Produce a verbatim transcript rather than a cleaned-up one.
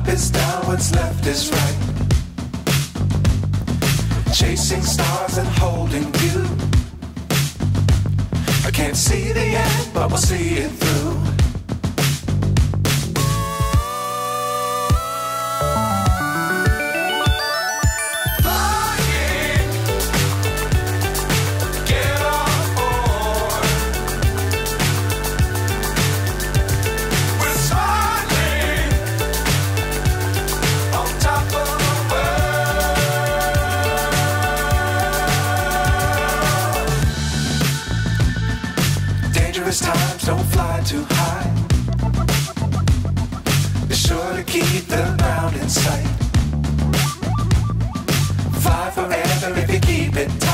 is down, what's left is right. Chasing stars and holding you. I can't see the end, but we'll see it through. Times don't fly too high. Be sure to keep the ground in sight. Fly forever if you keep it tight.